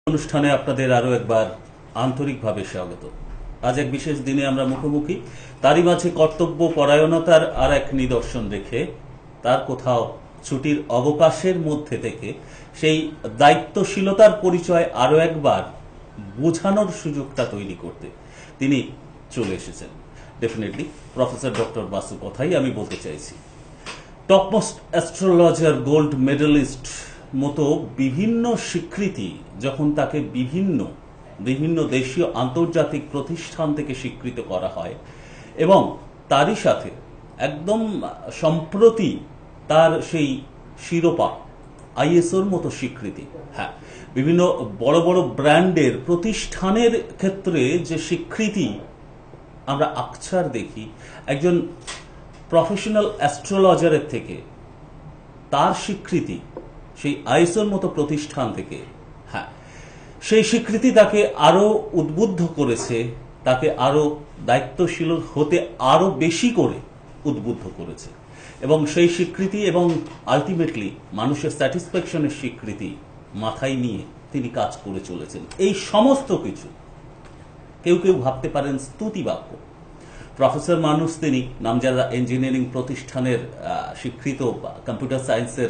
অনুষ্ঠানে আপনাদের আরো একবার আন্তরিকভাবে স্বাগত। আজ এক বিশেষ দিনে আমরা মুখোমুখি, তারই মাঝে কর্তব্য পরায়ণতার আর এক নিদর্শন রেখে তার কোথাও ছুটির অবকাশের মধ্যে থেকে সেই দায়িত্বশীলতার পরিচয় আরো একবার বোঝানোর সুযোগটা তৈরি করতে তিনি চলে এসেছেন। ডেফিনেটলি প্রফেসর ডক্টর বাসু কথাই আমি বলতে চাইছি। টপমোস্ট অ্যাস্ট্রোলজার, গোল্ড মেডেলিস্ট মতো বিভিন্ন স্বীকৃতি যখন তাকে বিভিন্ন দেশীয় আন্তর্জাতিক প্রতিষ্ঠান থেকে স্বীকৃত করা হয় এবং তারই সাথে একদম সম্প্রতি তার সেই শিরোপা আইএসওর মতো স্বীকৃতি, হ্যাঁ, বিভিন্ন বড় বড় ব্র্যান্ডের প্রতিষ্ঠানের ক্ষেত্রে যে স্বীকৃতি আমরা আকছার দেখি, একজন প্রফেশনাল অ্যাস্ট্রোলজারের থেকে তার স্বীকৃতি সেই আইএসওর মতো প্রতিষ্ঠান থেকে, হ্যাঁ, সেই স্বীকৃতি তাকে আরো উদ্বুদ্ধ করেছে, তাকে আরো দায়িত্বশীল হতে আরো বেশি করে উদ্বুদ্ধ করেছে এবং সেই স্বীকৃতি এবং আলটিমেটলি মানুষের স্যাটিসফ্যাকশনের স্বীকৃতি মাথায় নিয়ে তিনি কাজ করে চলেছেন। এই সমস্ত কিছু কেউ কেউ ভাবতে পারেন স্তুতি বাক্য। প্রফেসর মানুষ তিনি, নামজাদা ইঞ্জিনিয়ারিং প্রতিষ্ঠানের স্বীকৃত কম্পিউটার সায়েন্সের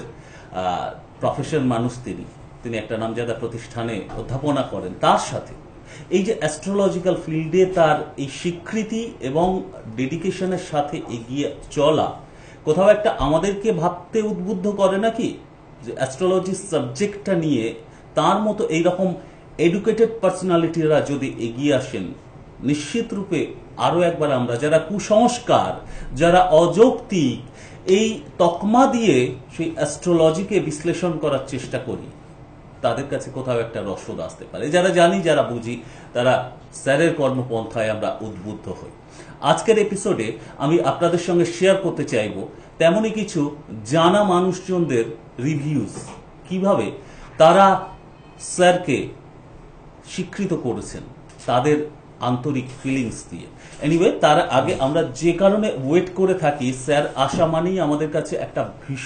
প্রফেসর মানুষ তিনি একটা নামজাদা প্রতিষ্ঠানে অধ্যাপনা করেন। তার সাথে এই যে অ্যাস্ট্রোলজিক্যাল ফিল্ডে তার এই স্বীকৃতি এবং ডেডিকেশনের সাথে এগিয়ে চলা কোথাও একটা আমাদেরকে ভাবতে উদ্বুদ্ধ করে নাকি যে অ্যাস্ট্রোলজি সাবজেক্টটা নিয়ে তার মতো এইরকম এডুকেটেড পার্সোনালিটিরা যদি এগিয়ে আসেন, নিশ্চিত রূপে আরো একবার আমরা যারা কুসংস্কার, যারা অযৌক্তিক এই তকমা দিয়ে সেই অ্যাস্ট্রোলজিকে বিশ্লেষণ করার চেষ্টা করি, তাদের কাছে কোথাও একটা রসদ আসতে পারে। যারা জানি, যারা বুঝি, তারা স্যারের কর্মপন্থায় আমরা উদ্বুদ্ধ হই। আজকের এপিসোডে আমি আপনাদের সঙ্গে শেয়ার করতে চাইব তেমনই কিছু জানা মানুষজনদের রিভিউজ, কিভাবে তারা স্যারকে স্বীকৃত করেছেন তাদের আন্তরিক ফিলিংস দিয়ে। এনিওয়ে, তার আগে আমরা যে কারণে ওয়েট করে থাকি, স্যার আসা মানেই আমাদের কাছে একটা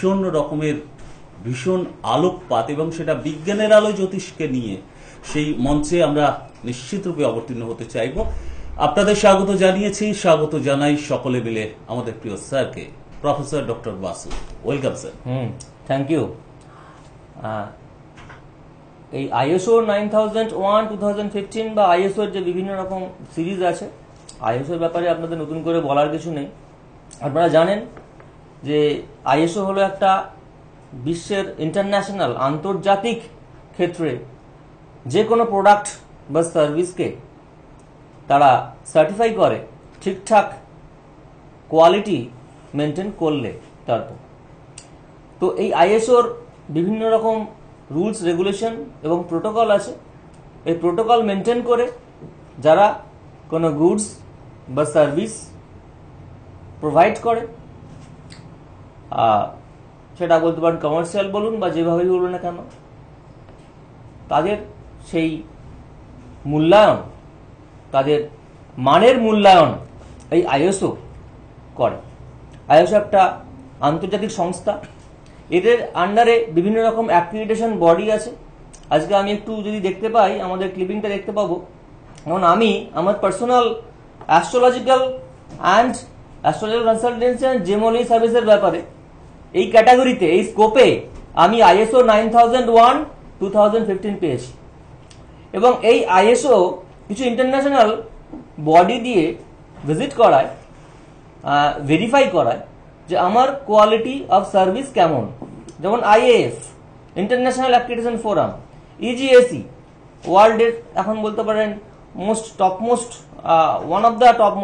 ভীষণ আলোকপাত এবং সেটা বিজ্ঞানের আলো জ্যোতিষকে নিয়ে সেই মঞ্চে আমরা নিশ্চিত রূপে অবতীর্ণ হতে চাইব। আপনাদের স্বাগত জানিয়েছি, স্বাগত জানাই সকলে মিলে আমাদের প্রিয় স্যারকে, professor doctor Basu. Welcome sir. Thank you. এই আইএসও 9001 2015 বা আইএসওর যে বিভিন্ন রকম সিরিজ আছে, আইএসওর ব্যাপারে আপনাদের নতুন করে বলার কিছু নেই। আপনারা জানেন যে আইএসও হলো একটা বিশ্বের ইন্টারন্যাশনাল, আন্তর্জাতিক ক্ষেত্রে যে কোনো প্রোডাক্ট বা সার্ভিসকে তারা সার্টিফাই করে ঠিকঠাক কোয়ালিটি মেনটেন করলে তারপর। তো এই আইএসওর বিভিন্ন রকম রুলস, রেগুলেশন এবং প্রোটোকল আছে। এই প্রোটোকল মেনটেন করে যারা কোনো গুডস বা সার্ভিস প্রোভাইড করে, সেটা বলতে পারেন কমার্শিয়াল বলুন বা যেভাবেই বলুন না কেন, তাদের সেই মূল্যায়ন, তাদের মানের মূল্যায়ন এই আইএসও করে। আইএসও একটা আন্তর্জাতিক সংস্থা, এদের আন্ডারে বিভিন্ন রকম অ্যাক্রিডিটেশন বডি আছে। আজকে আমি একটু যদি দেখতে পাই, আমাদের ক্লিপিংটা দেখতে পাবো, যেমন আমি আমার personal astrological consultancy and gemology সার্ভিসের ব্যাপারে এই ক্যাটাগরিতে, এই স্কোপে আমি আইএসও 9001 2015 পেয়েছি। এবং এই আইএসও কিছু ইন্টারন্যাশনাল বডি দিয়ে ভিজিট করায়, ভেরিফাই করায় যে আমার কোয়ালিটি অফ সার্ভিস কেমন। যেমন IAF, international accreditation forum, EGAC, ওয়ার্ল্ডের এখন বলতে পারেন topmost one of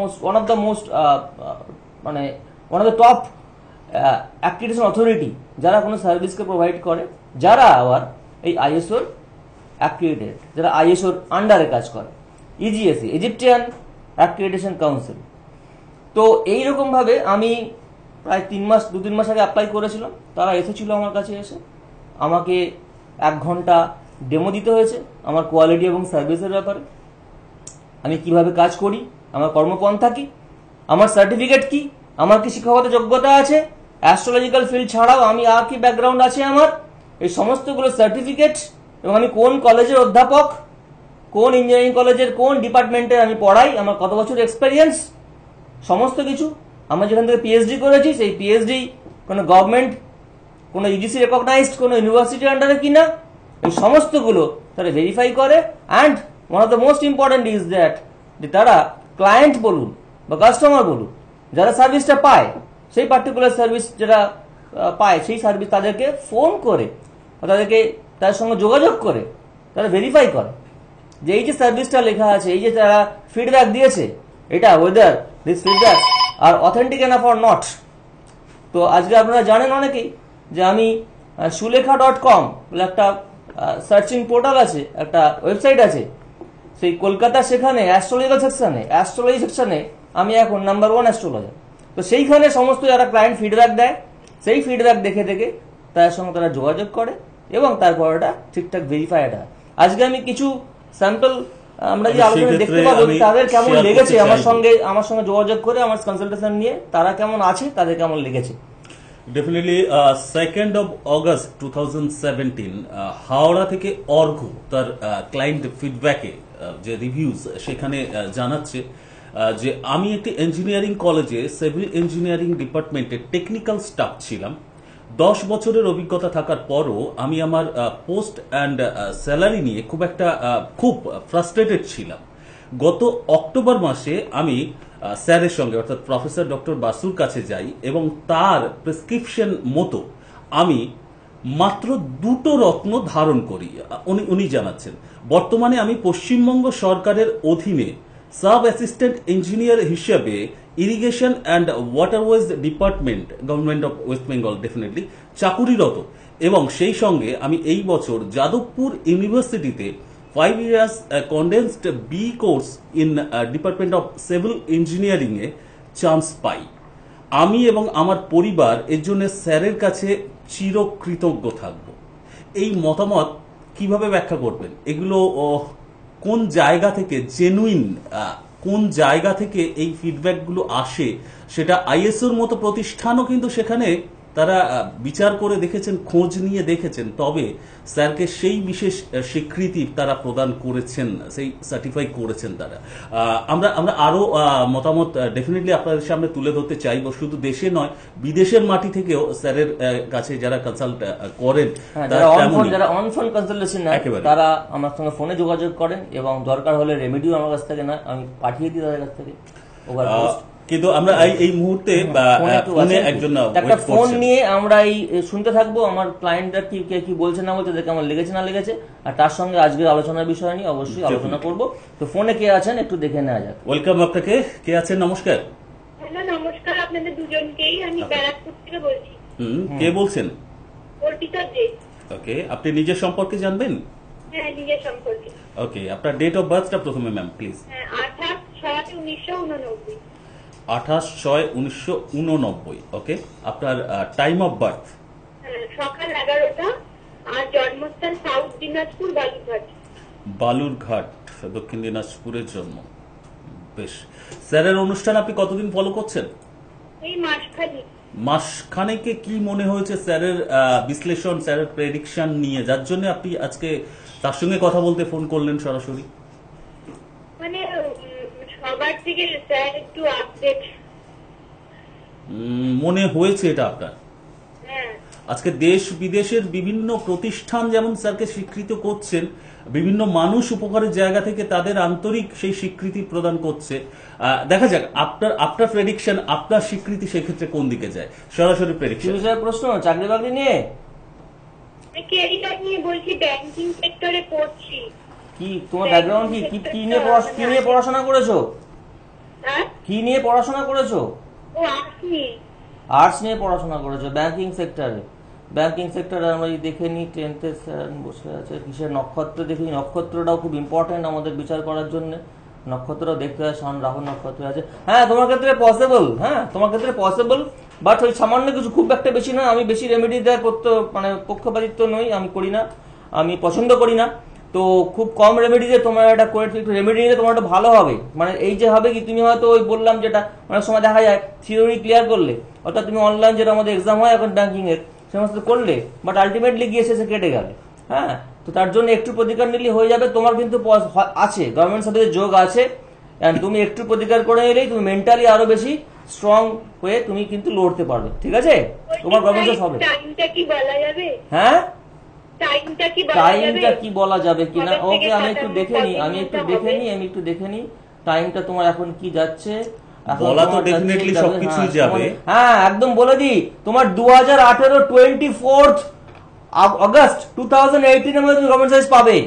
the top accreditation authority যারা কোনো সার্ভিসকে প্রোভাইড করে, যারা আবার এই আইএসওর অ্যাক্রিডিটেড, যারা আইএসওর আন্ডারে কাজ করে। EGAC, Egyptian accreditation council. তো এইরকম ভাবে আমি প্রায় 2-3 মাস আগে অ্যাপ্লাই করেছিলাম। তারা এসেছিল আমার কাছে, এসে আমাকে 1 ঘন্টা ডেমো দিতে হয়েছে আমার কোয়ালিটি এবং সার্ভিসের ব্যাপারে, আমি কিভাবে কাজ করি, আমার কর্মপন্থা কি, আমার সার্টিফিকেট কি, আমার কি শিক্ষাগত যোগ্যতা আছে, অ্যাস্ট্রোলজিক্যাল ফিল্ড ছাড়াও আমি আর কি ব্যাকগ্রাউন্ড আছে আমার, এই সমস্তগুলো সার্টিফিকেট এবং আমি কোন কলেজের অধ্যাপক, কোন ইঞ্জিনিয়ারিং কলেজের কোন ডিপার্টমেন্টে আমি পড়াই, আমার কত বছর এক্সপেরিয়েন্স, সমস্ত কিছু। আমরা যেখান থেকে পিএইচডি করেছি সেই পিএইচডি কোনো গভর্নমেন্ট, কোনো ইউজিসি রেকগনাইজড কোনো ইউনিভার্সিটির আন্ডারে কিনা, এই সমস্তগুলো তারা ভেরিফাই করে। And one of the most important is that যে তারা ক্লায়েন্ট বলুন বা কাস্টমার বলুন, যারা সার্ভিসটা পায়, সেই পার্টিকুলার সার্ভিস যারা পায় সেই সার্ভিস তাদেরকে ফোন করে বা তাদেরকে তাদের সঙ্গে যোগাযোগ করে তারা ভেরিফাই করে যে এই যে সার্ভিসটা লেখা আছে, এই যে তারা ফিডব্যাক দিয়েছে, এটা ওয়েদার দিস ফিডব্যাক আর অথেন্টিক এনাফ অর নট। তো আজকে আপনারা জানেন অনেকেই যে আমি সুলেখা.com বলে একটা সার্চিং পোর্টাল আছে, একটা ওয়েবসাইট আছে, সেই কলকাতা, সেখানে অ্যাস্ট্রোলজি সেকশনে আমি এখন নাম্বার 1 অ্যাস্ট্রোলজার। তো সেইখানে সমস্ত যারা ক্লায়েন্ট ফিডব্যাক দেয়, সেই ফিডব্যাক দেখে দেখে তার সঙ্গে তারা যোগাযোগ করে এবং তারপর এটা ঠিকঠাক ভেরিফাইড হয়। আজকে আমি কিছু স্যাম্পল আমরা যে আলোচনা দেখতে পাবো তাদের কেমন লেগেছে, আমার সঙ্গে যোগাযোগ করে আমার কনসালটেশন নিয়ে তারা কেমন আছে, তাদের কেমন লেগেছে। Definitely 2nd of August 2017 Howrah থেকে অর্ঘ তার ক্লায়েন্ট ফিডব্যাকে যে রিভিউজ সেখানে জানাচ্ছে যে আমি একটি ইঞ্জিনিয়ারিং কলেজে সিভিল ইঞ্জিনিয়ারিং ডিপার্টমেন্টে টেকনিক্যাল স্টাফ ছিলাম। 10 বছরের অভিজ্ঞতা থাকার পরও আমি আমার পোস্ট অ্যান্ড স্যালারি নিয়ে খুব ফ্রাস্ট্রেটেড ছিলাম। গত অক্টোবর মাসে আমি স্যারের সঙ্গে অর্থাৎ প্রফেসর ডক্টর বাসুর কাছে যাই এবং তার প্রেসক্রিপশন মতো আমি মাত্র 2টো রত্ন ধারণ করি। উনি জানাচ্ছেন বর্তমানে আমি পশ্চিমবঙ্গ সরকারের অধীনে সাব অ্যাসিস্ট্যান্ট ইঞ্জিনিয়ার হিসেবে irrigation and waterways department, government of West Bengal definitely চাকুরিরত, এবং সেই সঙ্গে আমি এই বছর যাদবপুর ইউনিভার্সিটিতে 5 years condensed B course in department of civil engineering এ চান্স পাই। আমি এবং আমার পরিবার এর জন্য স্যারের কাছে চিরকৃতজ্ঞ থাকব। এই মতামত কিভাবে ব্যাখ্যা করবেন? এগুলো কোন জায়গা থেকে জেনুইন, কোন জায়গা থেকে এই ফিডব্যাকগুলো আসে? সেটা আইএসওর মতো প্রতিষ্ঠানও কিন্তু সেখানে তারা বিচার করে দেখেছেন, খোঁজ নিয়ে দেখেছেন, তবে স্যারকে সেই বিশেষ স্বীকৃতি তারা প্রদান করেছেন, সেই সার্টিফাই করেছেন তারা। আমরা আরো মতামত ডেফিনেটলি আপনাদের সামনে তুলে ধরতে চাইব, শুধু দেশে নয় বিদেশের মাটি থেকেও স্যারের কাছে যারা কনসাল্ট করেন, যারা অন ফোন কনসালটেশন নেয়, তারা আমার সঙ্গে ফোনে যোগাযোগ করেন এবং দরকার হলে রেমেডিও আমার কাছ থেকে না, আমি পাঠিয়ে দিই তাদের কাছ থেকে। কিন্তু আমরা এই মুহূর্তে একটা ফোন নিয়ে আমরা এই শুনতে থাকবো আমার ক্লায়েন্টরা কি বলছে না বলছে, কেমন লেগেছে না লেগেছে, আর তার সঙ্গে আজকের আলোচনার বিষয় নিয়ে অবশ্যই আলোচনা করব। তো ফোনে কে আছেন একটু দেখে নেওয়া যাক। ওয়েলকাম আপনাকে। কে আছেন? নমস্কার। হ্যালো, নমস্কার আপনাদের দুজনকেই। আমি ব্যারাকপুর থেকে বলছি। কে বলছেন? অর্পিতা দে। ওকে, আপনি নিজের সম্পর্কে জানবেন? হ্যাঁ, নিজের সম্পর্কে। ওকে, আপনার ডেট অফ বার্থটা প্রথমে ম্যাম প্লিজ। হ্যাঁ, 28/6/1989। 28/6/1989। ওকে, আপনার টাইম অফ বার্থ? সকাল 11টা। আর জন্মস্থান সাউথ দিনাজপুর, বালুরঘাট। বালুরঘাট, দক্ষিণ দিনাজপুরের জন্ম। বেশ। স্যারের অনুষ্ঠান আপনি কতদিন ফলো করছেন? এই মাসখানেক। মাসখানেকে কি মনে হয়েছে স্যারের বিশ্লেষণ, স্যারের প্রেডিকশন নিয়ে, যার জন্য আপনি আজকে তার সঙ্গে কথা বলতে ফোন করলেন সরাসরি? মানে সবার থেকে স্যার একটু আপডেট মনে হয়েছে এটা আপনার? হ্যাঁ। আজকে দেশ বিদেশের বিভিন্ন প্রতিষ্ঠান যেমন স্যারকে স্বীকৃত করছেন, বিভিন্ন মানুষ উপকারের জায়গা থেকে তাদের আন্তরিক সেই স্বীকৃতি প্রদান করছে। দেখা যাক আপনার প্রেডিকশন, আপনার স্বীকৃতি সেক্ষেত্রে কোন দিকে যায়? সরাসরি প্রেডিকশন। প্রশ্ন চাকরি বাকরি নিয়ে, ক্যারিয়ার নিয়ে বলছি, ব্যাংকিং সেক্টরে পড়ছি। কি তোমার ব্যাকগ্রাউন্ড কি নিয়ে পড়াশোনা করেছো? হ্যাঁ, কি নিয়ে পড়াশোনা করেছো? ও আর্টস নিয়ে পড়াশোনা করেছো ব্যাংকিং সেক্টরে। আমরা দেখে নিই 10th স্যার বসে আছে, কিসের নক্ষত্র দেখি। নক্ষত্রটাও খুব ইম্পর্টেন্ট আমাদের বিচার করার জন্য, নক্ষত্রটাও দেখতে হয়। শান রাহু নক্ষত্র আছে। হ্যাঁ, তোমার ক্ষেত্রে পসিবল, বাট ওই সামান্য কিছু, খুব একটা বেশি না। আমি বেশি রেমেডি দেওয়ার মানে পক্ষপাতিত্ব নই, আমি করি না, আমি পছন্দ করি না। তো খুব কম রেমেডি দিয়ে তোমার একটা করে একটু রেমেডি নিলে তোমার একটা ভালো হবে। মানে এই যে হবে কি, তুমি হয়তো ওই বললাম যেটা অনেক সময় দেখা যায় থিওরি ক্লিয়ার করলে, অর্থাৎ তুমি অনলাইন যেটা আমাদের এক্সাম হয় এখন ব্যাংকিং এর, সমস্ত করলে, বাট আলটিমেটলি গিয়ে শেষে কেটে গেলে। হ্যাঁ, তো তার জন্য একটু প্রতিকার নিলে হয়ে যাবে। তোমার কিন্তু আছে, গভর্নমেন্ট সাথে যোগ আছে, and তুমি একটু প্রতিকার করে নিলেই তুমি মেন্টালি আরো বেশি স্ট্রং হয়ে তুমি কিন্তু লড়তে পারবে, ঠিক আছে? তোমার গভর্নমেন্ট হবে। টাইমটা কি বলা যাবে? হ্যাঁ, টাইমটা কি বলা যাবে কিনা? কবে থেকে ওকে, আমি একটু দেখে নিই, আমি একটু দেখে নিই টাইমটা তোমার এখন কি যাচ্ছে। বলা তো ডেফিনেটলি সবকিছুই যাবে। হ্যাঁ, একদম বলে দিই, তোমার 2018 24th অগস্ট 2018 এর মধ্যে তুমি গভর্নমেন্ট সার্ভিস পাবে।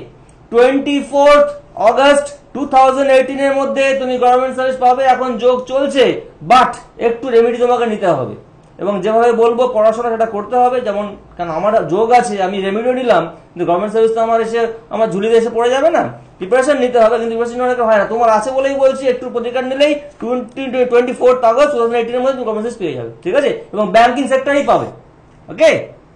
24th অগস্ট 2018 এর মধ্যে তুমি গভর্নমেন্ট সার্ভিস পাবে। এখন যোগ চলছে, বাট একটু রেমেডি তোমাকে নিতে হবে, এবং যেভাবে বলবো পড়াশোনা সেটা করতে হবে। যেমন কারণ আমার যোগ আছে, আমি রেমেডিও নিলাম, কিন্তু গভর্নমেন্ট সার্ভিস তো আমার ঝুলিতে এসে পড়ে যাবে না। প্রিপারেশন নিতে হবে, কিন্তু প্রিপারেশন অনেক হয় না। তোমার আছে বলেই বলছি, একটু প্রতিকার নিলেই 24th অগস্ট 2018 এর মধ্যে তুমি গভর্নমেন্ট সার্ভিস পেয়ে যাবে, ঠিক আছে? এবং ব্যাংকিং সেক্টরেই পাবে। ওকে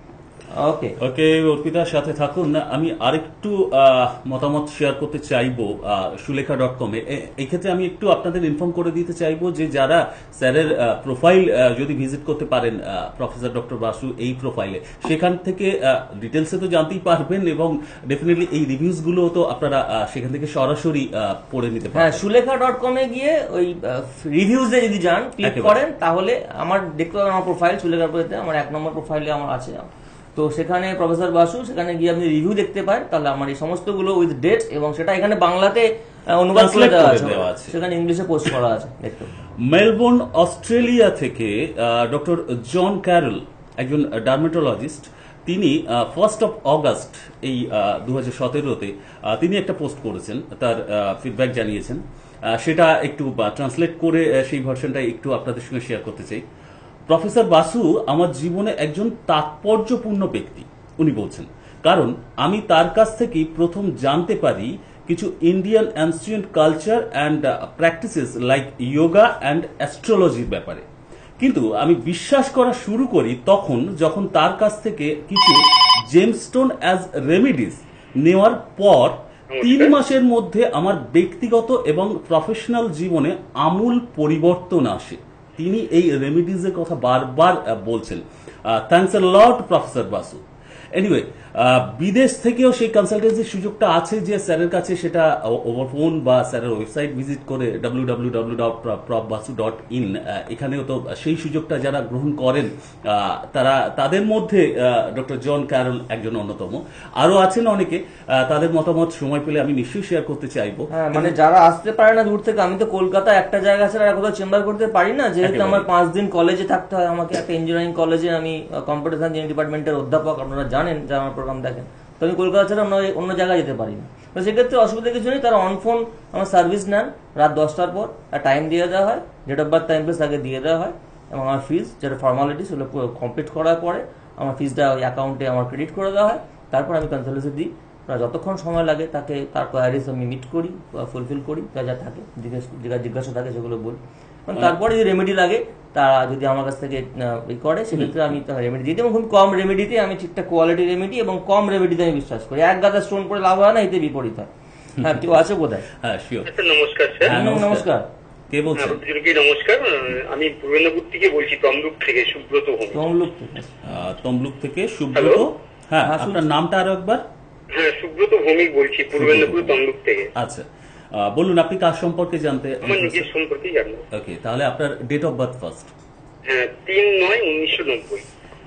ওকে ওকে, অর্পিতার সাথে থাকুন। আমি আরেকটু মতামত শেয়ার করতে চাইবো সুলেখা.com এ। এই ক্ষেত্রে আমি একটু আপনাদের ইনফর্ম করে দিতে চাইবো যে যারা স্যারের প্রোফাইল যদি ভিজিট করতে পারেন, প্রফেসর ডক্টর বাসু এই প্রোফাইলে, সেখান থেকে ডিটেলসে তো জানতেই পারবেন, এবং ডেফিনেটলি এই রিভিউজ গুলো তো আপনারা সেখান থেকে সরাসরি পড়ে নিতে পারেন। হ্যাঁ, সুলেখা.com এ গিয়ে ওই রিভিউজে যদি যান, ক্লিক করেন, তাহলে আমার দেখতে পাবেন আমার প্রোফাইল সুলেখা.com, আমার 1 নম্বর প্রোফাইলে আমার আছে। তো সেখানে প্রফেসর বাসু, সেখানে গিয়ে আপনি রিভিউ দেখতে পান, তাহলে আমার এই সমস্তগুলো উইথ ডেট, এবং সেটা এখানে বাংলাতে অনুবাদ করে দেওয়া আছে, সেখানে ইংলিশে পোস্ট করা আছে। দেখতে মেলবোর্ন অস্ট্রেলিয়া থেকে ডক্টর জন ক্যারল, একজন ডার্মেটোলজিস্ট, তিনি 1st of August এই 2017-তে তিনি একটা পোস্ট করেছেন, তার ফিডব্যাক জানিয়েছেন। সেটা একটু ট্রান্সলেট করে সেই ভার্সনটা একটু আপনাদের সঙ্গে শেয়ার করতে চাই। প্রফেসর বাসু আমার জীবনে একজন তাৎপর্যপূর্ণ ব্যক্তি, উনি বলছেন, কারণ আমি তার কাছ থেকেই প্রথম জানতে পারি কিছু Indian ancient culture and practices like yoga and অ্যাস্ট্রোলজির ব্যাপারে। কিন্তু আমি বিশ্বাস করা শুরু করি যখন তার কাছ থেকে কিছু জেমস্টোন অ্যাজ রেমিডিস নেওয়ার পর 3 মাসের মধ্যে আমার ব্যক্তিগত এবং প্রফেশনাল জীবনে আমূল পরিবর্তন আসে। তিনি এই রেমিডিজের কথা বারবার বলছেন। Thanks a lot professor Basu. Anyway, বিদেশ থেকেও সেই কনসালটেন্সির সুযোগটা আছে, যে স্যারের কাছে সেটা ওভার ফোন বা স্যারের ওয়েবসাইট ভিজিট করে www.profbasu.in, এখানেও তো সেই সুযোগটা যারা গ্রহণ করেন তাদের মধ্যে ডক্টর জন ক্যারল একজন অন্যতম। আরো আছেন অনেকে, তাদের মতামত সময় পেলে আমি নিশ্চয়ই শেয়ার করতে চাইবো। হ্যাঁ, মানে যারা আসতে পারে না দূর থেকে, আমি তো কলকাতা একটা জায়গা ছাড়া আর কোথাও চেম্বার করতে পারি না, যেহেতু আমার 5 দিন কলেজে থাকতে হয়। আমাকে একটা ইঞ্জিনিয়ারিং কলেজে, আমি কম্পিউটার সায়েন্স ডিপার্টমেন্টের অধ্যাপক, আপনারা জানেন যারা আমার প্রোগ্রাম দেখেন। তো আমি কলকাতা ছাড়া অন্য জায়গায় যেতে পারি না। তো সেক্ষেত্রে অসুবিধা কিছু নেই, তারা অন ফোন আমার সার্ভিস নেন রাত 10টার পর, আর টাইম দিয়ে দেওয়া হয়, date of birth time place আগে দিয়ে দেওয়া হয়, এবং আমার ফিজ যেটা ফর্মালিটি সেগুলো কমপ্লিট করার পরে আমার ফিজটা ওই অ্যাকাউন্টে আমার ক্রেডিট করে দেওয়া হয়। তারপর আমি কনসালটেন্সি দিই, যতক্ষণ সময় লাগে তাকে তার কোয়ারিজ আমি মিট করি, ফুলফিল করি, যা যা থাকে জিজ্ঞাসা থাকে সেগুলো বলি। তারপরে যদি রেমেডি লাগে, তারা যদি আমার কাছ থেকে করে, সেক্ষেত্রে আমি রেমেডি দিই, এবং খুব কম রেমেডিতে আমি ঠিকঠাক কোয়ালিটি রেমেডি এবং কম রেমেডিতে আমি বিশ্বাস করি। এক গাদা স্টোন করে লাভ হয় না, এতে বিপরীত হয়। হ্যাঁ, কেউ আছে বোধহয়? হ্যাঁ, শিওর। নমস্কার স্যার। নমস্কার। কে বলছেন? নমস্কার, আমি পূর্বেন্দ্রপুর থেকে বলছি, তমলুক থেকে সুব্রত ভৌমিক। তমলুক থেকে সুব্রত। হ্যাঁ, আপনার নামটা আরো একবার? হ্যাঁ, সুব্রত ভৌমিক বলছি, পূর্বেন্দ্রপুর তমলুক থেকে। আচ্ছা, বলুন আপনি কার সম্পর্কে জানতে? আমার নিজের সম্পর্কে জানবো। ওকে, তাহলে আপনার ডেট অফ বার্থ ফার্স্ট? হ্যাঁ, 3/9/1990।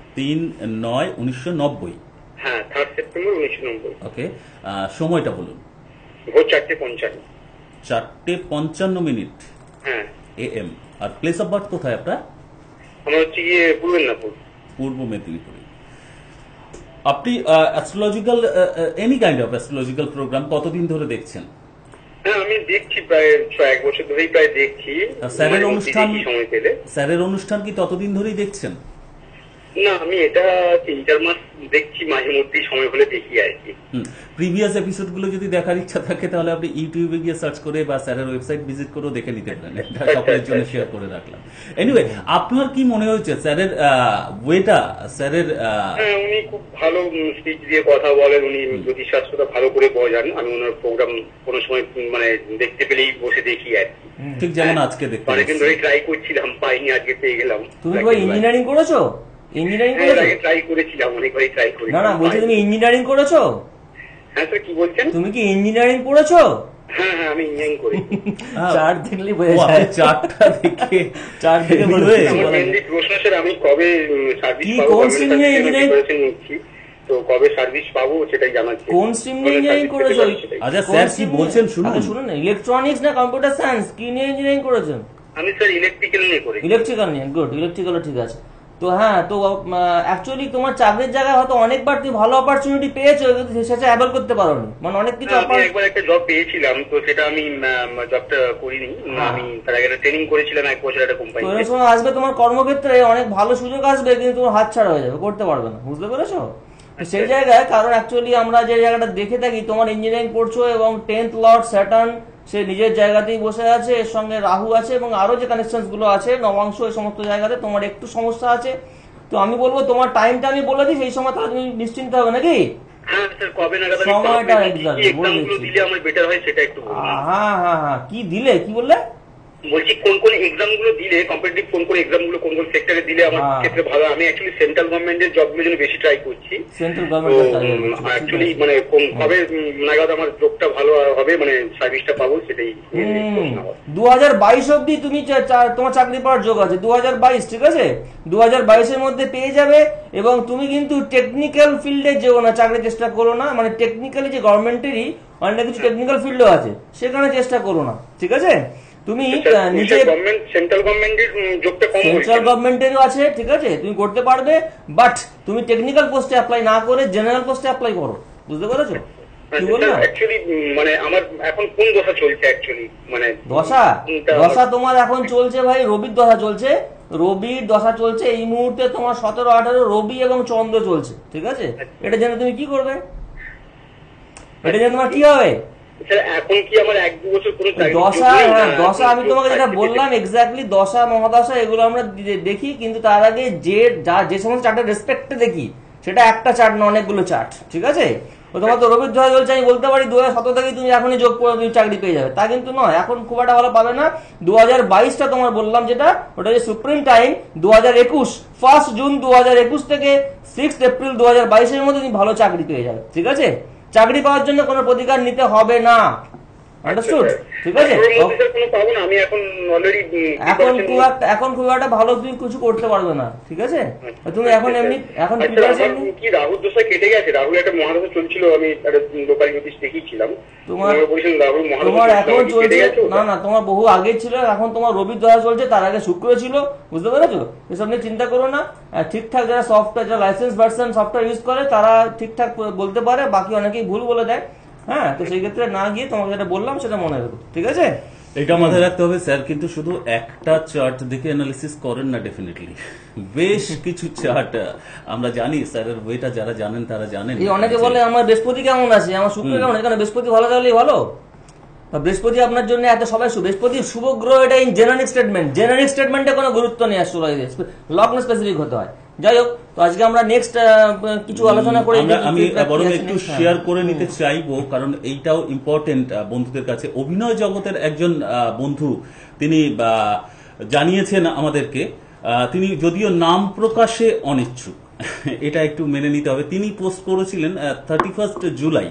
3/9/1990। হ্যাঁ, 3 সেপ্টেম্বর 1990। ওকে, সময়টা বলুন। ভোর 4:55। 4:55 হ্যাঁ, AM। আর প্লেস অফ বার্থ কোথায় আপনার? আমার হচ্ছে গিয়ে পূর্বেন্দ্রপুর, পূর্ব মেদিনীপুরে। আপনি astrological any kind of astrological program কতদিন ধরে দেখছেন? হ্যাঁ, আমি দেখছি প্রায় 1 বছর ধরেই প্রায় দেখছি। স্যারের অনুষ্ঠান কি ততদিন ধরেই দেখছেন? না, আমি এটা 3-4 মাস দেখছি, মাঝে মধ্যেই সময় হলে দেখি আর কি। প্রিভিয়াস এপিসোড গুলো যদি দেখার ইচ্ছা থাকে, তাহলে আপনি ইউটিউবে গিয়ে সার্চ করে বা স্যারের ওয়েবসাইট ভিজিট করেও দেখে নিতে পারেন। এটা সকলের জন্য শেয়ার করে রাখলাম। এনিওয়ে, আপনার কি মনে হয়েছে স্যারের ওয়েটা? স্যারের উনি খুব ভালো স্পিচ দিয়ে কথা বলেন, উনি জ্যোতিষশাস্ত্রটা ভালো করে বোঝান। আমি ওনার প্রোগ্রাম কোনো সময় মানে দেখতে পেলেই বসে দেখি আর কি। ঠিক যেমন আজকে দেখতে অনেকদিন ধরে ট্রাই করছিলাম, পাইনি, আজকে পেয়ে গেলাম। তুমি ইঞ্জিনিয়ারিং করেছো? ইঞ্জিনিয়ারিং করেছো? ট্রাই করেছিলাম, অনেকবারই ট্রাই করেছি। না, বলছি তুমি ইঞ্জিনিয়ারিং করেছো? হ্যাঁ স্যার, কি বলছেন? তুমি কি ইঞ্জিনিয়ারিং পড়েছো? হ্যাঁ হ্যাঁ, আমি ইঞ্জিনিয়ারিং করি। চার্ট দেখলেই বোঝা ও, যায়। আপনি চারটা দেখে চার্ট দেখে এমনি বলে হয়ে দিচ্ছি, আমার বলা যায়। মেনলি প্রশ্ন স্যার, আমি কবে সার্ভিস কি, পাবো? কোন গভর্নমেন্ট stream নিয়ে সার্ভিসের engineering? প্রিপারেশন নিচ্ছি, তো কবে সার্ভিস পাবো সেটাই জানাচ্ছি। কোন স্ট্রিম নিয়ে ইঞ্জিনিয়ারিং করেছো? আচ্ছা স্যার কি বলছেন শুনুন। আগে শুনুন না, ইলেকট্রনিক্স না কম্পিউটার সায়েন্স, কি নিয়ে ইঞ্জিনিয়ারিং করেছেন? আমি স্যার ইলেকট্রিক্যাল নিয়ে করি। ইলেকট্রিক্যাল নিয়ে, গুড, ইলেকট্রিক্যালও ঠিক আছে। তো হ্যাঁ, তো অ্যাকচুয়ালি তোমার চাকরির জায়গায় হয়তো অনেকবার তুমি ভালো অপরচুনিটি পেয়েছো, কিন্তু সেটা অ্যাভেল করতে পারোনি, মানে অনেক কিছু আমি একবার একটা জব পেয়েছিলাম, তো সেটা আমি জবটা করিনি। আমি তার আগে একটা ট্রেনিং করেছিলাম 1 বছর একটা তো কোম্পানিতে। এর সময় আসবে তোমার কর্মক্ষেত্রে অনেক ভালো সুযোগ আসবে, কিন্তু তোমার হাত ছাড়া হয়ে যাবে, করতে পারবে না, বুঝতে পেরেছো? তো সেই জায়গায়, কারণ অ্যাকচুয়ালি আমরা যে জায়গাটা দেখে থাকি, তোমার ইঞ্জিনিয়ারিং পড়ছো এবং 10th লর্ড স্যাটার্ন সে নিজের জায়গাতেই বসে আছে, এর সঙ্গে রাহু আছে এবং আরো যে কানেকশন গুলো আছে নবাংশ, এই সমস্ত জায়গাতে তোমার একটু সমস্যা আছে। তো আমি বলবো তোমার টাইমটা আমি বলে দিই, সেই সময় তাহলে তুমি নিশ্চিন্ত হবে নাকি? হ্যাঁ স্যার, কবে নাগাদ আমি সময়টা পাবো? exact কি বলে এক্সামগুলো দিচ্ছি। দিলে আমার বেটার হয় সেটা একটু বলুন। হ্যাঁ হ্যাঁ হ্যাঁ, কি দিলে, কি বললে? বলছি কোন কোন এক্সাম গুলো দিলে, কম্পিটিটিভ কোন কোন এক্সাম গুলো কোন কোন সেক্টরে দিলে আমার হ্যাঁ। ক্ষেত্রে ভালো। আমি অ্যাকচুয়ালি সেন্ট্রাল গভর্নমেন্টের জবগুলোর জন্য বেশি ট্রাই করছি। সেন্ট্রাল তো গভর্নমেন্ট অ্যাকচুয়ালি মানে কবে নাগাদ আমার জবটা ভালো হবে, মানে সার্ভিসটা পাবো, সেটাই প্রশ্ন আমার। 2022 অব্দি তুমি তোমার চাকরি পাওয়ার যোগ আছে, 2022, ঠিক আছে? 2022 এর মধ্যে পেয়ে যাবে। এবং তুমি কিন্তু টেকনিক্যাল ফিল্ডে যেও না, চাকরি চেষ্টা করো না, মানে টেকনিক্যালি যে গভর্নমেন্টেরই অনেক কিছু টেকনিক্যাল ফিল্ডও আছে, সেখানে চেষ্টা করো না, ঠিক আছে? তুমি নিজে সেন্ট্রাল গভর্নমেন্টের জবটা কম সেন্ট্রাল গভর্নমেন্টেরও আছে, ঠিক আছে, তুমি করতে পারবে, বাট তুমি টেকনিক্যাল পোস্টে অ্যাপ্লাই না করে জেনারেল পোস্টে অ্যাপ্লাই করো, বুঝতে পেরেছো কি বললাম? অ্যাকচুয়ালি মানে আমার এখন কোন দশা চলছে অ্যাকচুয়ালি, মানে দশা তোমার এখন চলছে ভাই, রবির দশা চলছে, রবির দশা চলছে এই মুহূর্তে তোমার 17-18 রবি এবং চন্দ্র চলছে, ঠিক আছে? এটা জেনে তুমি কি করবে, এটা জেনে তোমার কি হবে? স্যার এখন কি আমার 1-2 বছর কোনো দশা, হ্যাঁ দশা, আমি তোমাকে যেটা বললাম এক্স্যাক্টলি, দশা মহাদশা এগুলো আমরা দেখি, কিন্তু তার আগে যে সমস্ত চার্টের রেসপেক্টে দেখি, সেটা একটা চার্ট না, অনেকগুলো চার্ট, ঠিক আছে? তোমার তো রবির দশা চলছে, আমি বলতে পারি 2017 থেকে তুমি এখনই যোগ করে তুমি চাকরি পেয়ে যাবে, তা কিন্তু নয়, এখন খুব একটা ভালো পাবে না। 2022টা তোমার বললাম যেটা, ওটা যে সুপ্রিম টাইম 2021, 1 জুন 2021 থেকে 6 এপ্রিল 2022 এর মধ্যে তুমি ভালো চাকরি পেয়ে যাবে, ঠিক আছে? চাকরি পাওয়ার জন্য কোনো প্রতিকার নিতে হবে না, আন্ডারস্টুড? ঠিক আছে? আমি এখন অলরেডি এখন খুব একটা ভালো তুমি কিছু করতে পারবে না, ঠিক আছে? তুমি এখন এমনি এখন প্রিপারেশন কি রাহুর দশা কেটে গেছে? রাহুল একটা মহাদশা চলছিল, আমি একটা লোকাল জ্যোতিষ দেখিয়েছিলাম, তোমার রাহুল তোমার এখন চলছে না, না তোমার বহু আগে ছিল, এখন তোমার রবির দশা চলছে, তার আগে শুক্র ছিল, বুঝতে পেরেছো? এসব নিয়ে চিন্তা করো না। ঠিকঠাক যারা সফটওয়্যার, যারা লাইসেন্স ভার্সন সফটওয়্যার ইউজ করে তারা ঠিকঠাক বলতে পারে, বাকি অনেকেই ভুল বলে দেয়। হ্যাঁ, তো সেই ক্ষেত্রে না গিয়ে তোমাকে যেটা বললাম সেটা মনে রাখো, ঠিক আছে? এটা মাথায় রাখতে হবে স্যার, কিন্তু শুধু একটা চার্ট দেখে অ্যানালিসিস করেন না, ডেফিনেটলি বেশ কিছু চার্ট আমরা জানি, স্যারের ওয়েটা যারা জানেন তারা জানেন। অনেকে বলে আমার বৃহস্পতি কেমন আছে, আমার শুক্র কেমন, এখানে বৃহস্পতি ভালো থাকলেই ভালো। বৃহস্পতি আপনার জন্য এত সবাই বৃহস্পতি শুভ গ্রহ, এটা ইন জেনারিক স্টেটমেন্ট, জেনারিক স্টেটমেন্টে কোনো গুরুত্ব নেই, আসলে লগ্ন স্পেসিফিক হতে হয়। যাই হোক, তো আজকে আমরা নেক্সট কিছু আলোচনা করে আমি বরং একটু শেয়ার করে নিতে চাইবো, কারণ এইটাও ইম্পর্টেন্ট বন্ধুদের কাছে। অভিনয় জগতের একজন বন্ধু তিনি জানিয়েছেন আমাদেরকে, তিনি যদিও নাম প্রকাশে অনিচ্ছুক, এটা একটু মেনে নিতে হবে। তিনি পোস্ট করেছিলেন 31 জুলাই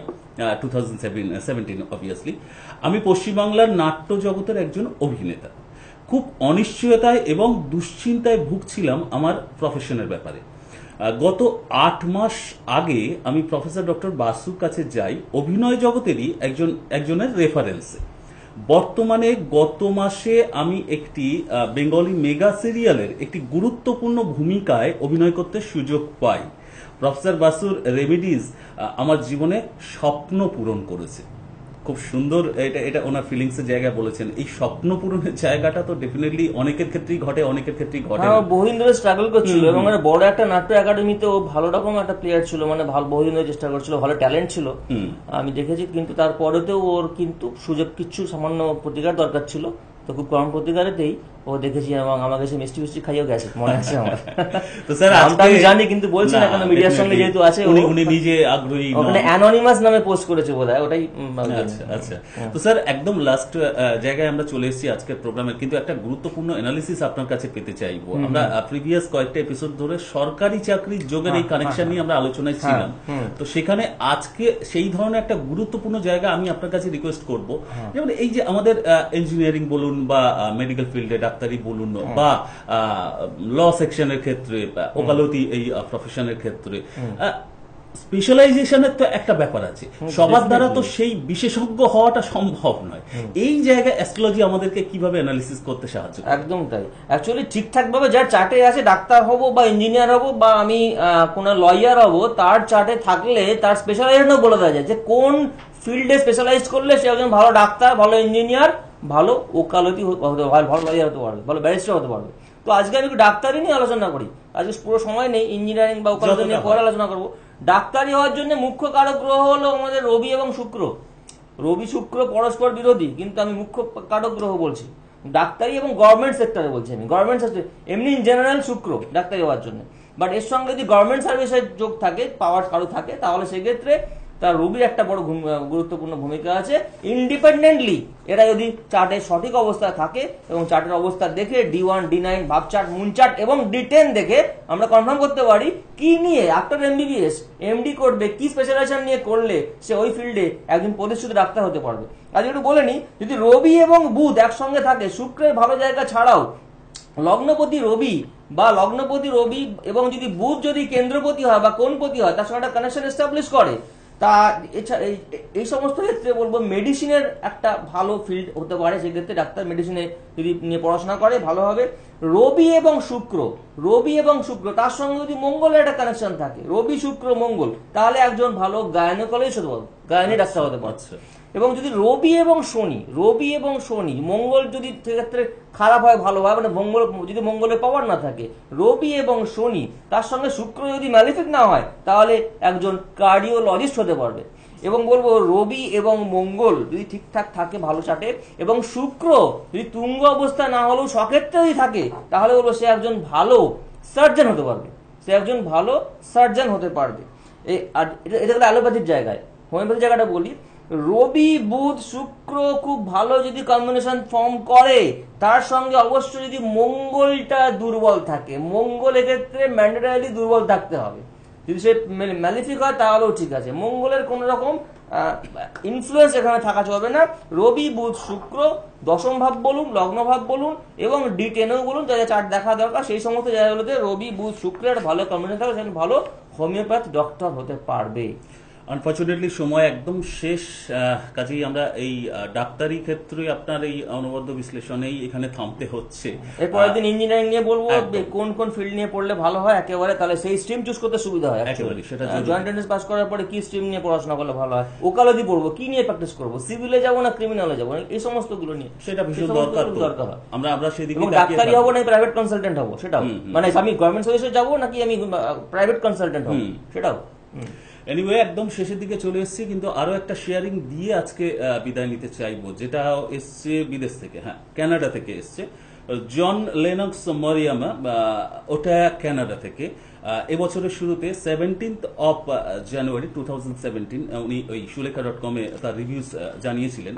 2017 অবভিয়াসলি, আমি পশ্চিমবাংলার নাট্য জগতের একজন অভিনেতা, খুব অনিশ্চয়তায় এবং দুশ্চিন্তায় ভুগছিলাম আমার প্রফেশনের ব্যাপারে। গত 8 মাস আগে আমি প্রফেসর ডক্টর বাসুর কাছে যাই অভিনয় জগতেরই একজনের রেফারেন্সে। বর্তমানে গত মাসে আমি একটি বেঙ্গলি মেগা সিরিয়ালের একটি গুরুত্বপূর্ণ ভূমিকায় অভিনয় করতে সুযোগ পাই। প্রফেসর বাসুর রেমিডিজ আমার জীবনে স্বপ্ন পূরণ করেছে। খুব সুন্দর এটা ওনার ফিলিংস এর জায়গায় বলেছেন। এই স্বপ্ন পূরণের জায়গাটা তো ডেফিনেটলি অনেকের ক্ষেত্রেই ঘটে, অনেকের ক্ষেত্রেই ঘটে। বহুদিন ধরে স্ট্রাগল করছিল এবং বড় একটা নাট্য একাডেমিতে ও ভালো রকম একটা প্লেয়ার ছিল, মানে বহুদিন ধরে চেষ্টা করছিল, ভালো ট্যালেন্ট ছিল আমি দেখেছি, কিন্তু তারপরেতেও ওর কিন্তু সুযোগ কিছু সামান্য প্রতিকার দরকার ছিল, তো খুব কম প্রতিকারেতেই ও দেখেছি এবং আমাকে সে মিষ্টি মিষ্টি খাইয়েও গেছে, মনে আছে আমার। তো স্যার নামটা আমি জানি কিন্তু বলছি না কেন, মিডিয়ার সঙ্গে যেহেতু আছে, উনি নিজে আগ্রহী ওখানে অ্যানোনিমাস নামে পোস্ট করেছে বোধহয়, ওটাই। আচ্ছা আচ্ছা। তো স্যার একদম লাস্ট জায়গায় আমরা চলে এসেছি আজকের প্রোগ্রামের, কিন্তু একটা গুরুত্বপূর্ণ অ্যানালিসিস আপনার কাছে পেতে চাইবো। আমরা প্রিভিয়াস কয়েকটা এপিসোড ধরে সরকারি চাকরির যোগের এই কানেকশন নিয়ে আমরা আলোচনায় ছিলাম। তো সেখানে আজকে সেই ধরনের একটা গুরুত্বপূর্ণ জায়গা আমি আপনার কাছে রিকোয়েস্ট করব, যেমন এই যে আমাদের ইঞ্জিনিয়ারিং বলুন বা মেডিকেল ফিল্ডে ডাক্তারি বলুন বা ল সেকশনের ক্ষেত্রে, ওকালতি এই প্রফেশনের ক্ষেত্রে স্পেশালাইজেশনের তো একটা ব্যাপার আছে, সবার দ্বারা তো সেই বিশেষজ্ঞ হওয়াটা সম্ভব নয়। এই জায়গায় অ্যাস্ট্রোলজি আমাদেরকে কিভাবে অ্যানালিসিস করতে সাহায্য করে? একদম তাই। অ্যাকচুয়ালি ঠিকঠাক ভাবে যার চার্টে আছে, ডাক্তার হব বা ইঞ্জিনিয়ার হব বা আমি কোন লয়ার হব, তার চার্টে থাকলে তার স্পেশালাইজেশনও বলে দেওয়া যায় যে কোন ফিল্ডে স্পেশালাইজ করলে সে একজন ভালো ডাক্তার, ভালো ইঞ্জিনিয়ার, ভালো ওকালতি হতে পারবে, ভালো লয়ার হতে পারবে, ভালো ব্যারিস্টার হতে পারবে। তো আজকে আমি ডাক্তারি নিয়ে আলোচনা করি, আজকে পুরো সময় নেই, ইঞ্জিনিয়ারিং বা ওকালতি নিয়ে পরে আলোচনা করবো। ডাক্তারি হওয়ার জন্য মুখ্য কারক গ্রহ হলো আমাদের রবি এবং শুক্র। রবি শুক্র পরস্পর বিরোধী, কিন্তু আমি মুখ্য কারক গ্রহ বলছি ডাক্তারি এবং গভর্নমেন্ট সেক্টরে বলছি আমি। গভর্নমেন্ট সেক্টর এমনি ইন জেনারেল শুক্র ডাক্তারি হওয়ার জন্য, বাট এর সঙ্গে যদি গভর্নমেন্ট সার্ভিসের যোগ থাকে, পাওয়ার কারো থাকে, তাহলে সেক্ষেত্রে তার রবির একটা বড় গুরুত্বপূর্ণ ভূমিকা আছে। ইন্ডিপেন্ডেন্টলি এরা যদি চার্টের সঠিক অবস্থায় থাকে এবং চার্টের অবস্থা দেখে D1, D9 ভাব চার্ট, মুন চার্ট এবং D10 দেখে আমরা কনফার্ম করতে পারি কি নিয়ে আফটার MBBS MD করবে, কি স্পেশালাইজেশন নিয়ে করলে সে ওই ফিল্ডে একজন প্রতিষ্ঠিত ডাক্তার হতে পারবে। আজ একটু বলে নি, যদি রবি এবং বুধ একসঙ্গে থাকে, শুক্রের ভালো জায়গা ছাড়াও লগ্নপতি রবি বা লগ্নপতি রবি এবং যদি বুধ যদি কেন্দ্রপতি হয় বা কোণপতি হয়, তার সঙ্গে একটা কানেকশন এস্টাবলিশ করে, তা এই সমস্ত ক্ষেত্রে বলবো মেডিসিনের একটা ভালো ফিল্ড হতে পারে। সেক্ষেত্রে ডাক্তার মেডিসিনে যদি নিয়ে পড়াশোনা করে ভালো হবে। রবি এবং শুক্র, রবি এবং শুক্র তার সঙ্গে যদি মঙ্গলের একটা কানেকশন থাকে, রবি শুক্র মঙ্গল, তাহলে একজন ভালো গাইনোকোলজিস্ট হতে পারবে, গাইনি ডাক্তার হতে পারছে। এবং যদি রবি এবং শনি, রবি এবং শনি, মঙ্গল যদি সেক্ষেত্রে খারাপ হয় ভালো হয়, মানে মঙ্গল যদি মঙ্গলের পাওয়ার না থাকে, রবি এবং শনি তার সঙ্গে শুক্র যদি ম্যালিফিক না হয়, তাহলে একজন কার্ডিওলজিস্ট হতে পারবে। এবং বলবো রবি এবং মঙ্গল যদি ঠিকঠাক থাকে ভালো চাটে, এবং শুক্র যদি তুঙ্গ অবস্থা না হলেও সক্ষেত্রে যদি থাকে, তাহলে বলবো সে একজন ভালো সার্জন হতে পারবে, সে একজন ভালো সার্জন হতে পারবে। এটা হলো অ্যালোপ্যাথির জায়গায়। হোমিওপ্যাথির জায়গাটা বলি, রবি বুধ শুক্র খুব ভালো যদি কম্বিনেশন ফর্ম করে, তার সঙ্গে অবশ্যই যদি মঙ্গলটা দুর্বল থাকে, মঙ্গল এক্ষেত্রে ম্যান্ডেটারি দুর্বল থাকতে হবে। যদি সে ম্যালিফিক হয় তাহলেও ঠিক আছে, মঙ্গলের কোন রকম ইনফ্লুয়েন্স এখানে থাকা চলবে না। রবি বুধ শুক্র দশম ভাব বলুন, লগ্ন ভাব বলুন এবং D10 বলুন, যা যা চার্ট দেখা দরকার সেই সমস্ত জায়গাগুলোতে রবি বুধ শুক্রের ভালো কম্বিনেশন থাকে, সেখানে ভালো হোমিওপ্যাথ ডক্টর হতে পারবে। আনফর্চুনেটলি সময় একদম শেষ, কাজেই আমরা এই ডাক্তারি ক্ষেত্রে আপনার এই অনবদ্য বিশ্লেষণেই এখানে থামতে হচ্ছে। এরপরের দিন ইঞ্জিনিয়ারিং নিয়ে বলবো, কোন কোন ফিল্ড নিয়ে পড়লে ভালো হয় একেবারে, তাহলে সেই স্ট্রিম চুজ করতে সুবিধা হয়। একেবারে সেটা জয়েন্ট এন্ট্রান্স পাস করার পরে কি স্ট্রিম নিয়ে পড়াশোনা করলে ভালো হয়, ওকালতি পড়বো, কি নিয়ে প্র্যাকটিস করবো, সিভিলে যাবো না ক্রিমিনালে যাবো, এই সমস্ত গুলো নিয়ে সেটা ভীষণ দরকার। আমরা সেদিকে ডাক্তারি হবো না প্রাইভেট কনসালটেন্ট হবো, সেটাও মানে আমি গভর্নমেন্ট সার্ভিসে যাবো নাকি আমি প্রাইভেট কনসালটেন্ট হবো, সেটাও। এনিওয়ে একদম শেষের দিকে চলে এসেছি, কিন্তু আরো একটা শেয়ারিং দিয়ে আজকে বিদায় নিতে চাইবো, যেটা এসছে বিদেশ থেকে, হ্যাঁ কানাডা থেকে এসছে। জন লেনক্স মরিয়ামা, ওটা কানাডা থেকে। এবছরের শুরুতে 17th of January 2017 উনি ওই সুলেখা.com তার রিভিউজ জানিয়েছিলেন।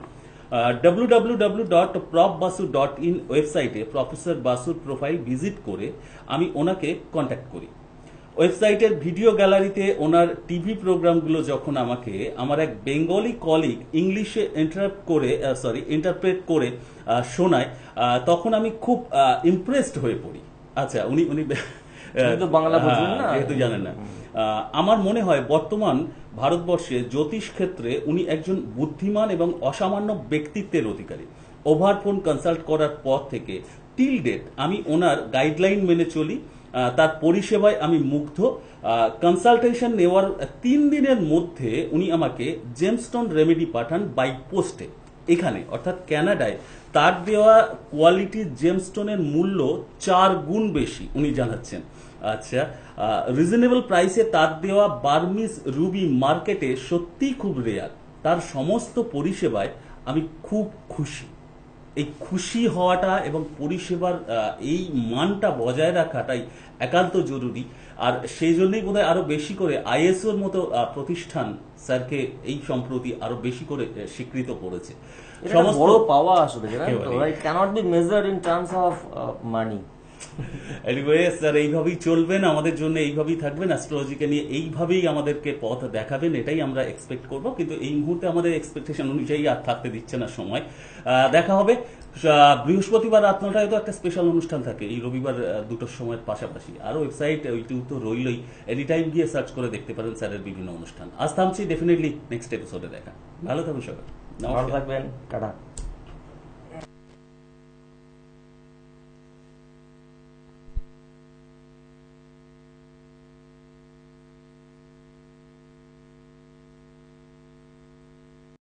www.profbasu.in ওয়েবসাইটে প্রফেসর বাসুর প্রোফাইল ভিজিট করে আমি ওনাকে কন্ট্যাক্ট করি। ওয়েবসাইটের ভিডিও গ্যালারিতে ওনার টিভি প্রোগ্রামগুলো যখন আমাকে আমার এক বেঙ্গলি কলিগ ইংলিশে ইন্টারপ্রেট করে শোনায়, তখন আমি খুব ইমপ্রেসড হয়ে পড়ি। আচ্ছা, উনি বাংলা যেহেতু জানেন না, আমার মনে হয় বর্তমান ভারতবর্ষে জ্যোতিষ ক্ষেত্রে উনি একজন বুদ্ধিমান এবং অসামান্য ব্যক্তিত্বের অধিকারী। ওভার ফোন কনসাল্ট করার পর থেকে টিল ডেট আমি ওনার গাইডলাইন মেনে চলি, তার পরিষেবায় আমি মুগ্ধ। কনসালটেশন নেওয়ার 3 দিনের মধ্যে উনি আমাকে জেমস্টোন রেমেডি পাঠান বাই পোস্টে। এখানে অর্থাৎ কানাডায় তার দেওয়া কোয়ালিটির জেমস্টোনের মূল্য 4 গুণ বেশি উনি জানাচ্ছেন। আচ্ছা, রিজনেবল প্রাইসে তার দেওয়া বার্মিজ রুবি মার্কেটে সত্যিই খুব রেয়ার। তার সমস্ত পরিষেবায় আমি খুব খুশি। এই খুশি হওয়াটা এবং পরিষেবার এই মানটা বজায় রাখাটাই একান্ত জরুরি। আর সেই জন্যই বোধহয় আরো বেশি করে আইএসওর মতো প্রতিষ্ঠান স্যারকে এই সম্প্রতি আরো বেশি করে স্বীকৃত করেছে। এটা একটা বড় পাওয়া আসলে, জানেন তো, একেবারেই। it cannot be measured in terms of money. Anyway sir এইভাবেই চলবেন, আমাদের জন্য এইভাবেই থাকবেন, অ্যাস্ট্রোলজিকে নিয়ে এইভাবেই আমাদেরকে পথ দেখাবেন, এটাই আমরা এক্সপেক্ট করব। কিন্তু এই মুহূর্তে আমাদের এক্সপেকটেশন অনুযায়ী আর থাকতে দিচ্ছে না সময়। দেখা হবে বৃহস্পতিবার রাত 9টায় তো একটা স্পেশাল অনুষ্ঠান থাকে, এই রবিবার দুটোর সময়ের পাশাপাশি। আর ওয়েবসাইট ইউটিউব তো রইলই, এনি টাইম গিয়ে সার্চ করে দেখতে পারেন স্যারের বিভিন্ন অনুষ্ঠান। আজ থামছি, ডেফিনেটলি নেক্সট এপিসোডে দেখা। ভালো থাকুন সবাই, ভালো নমস্কার। থাকবেন, টাটা।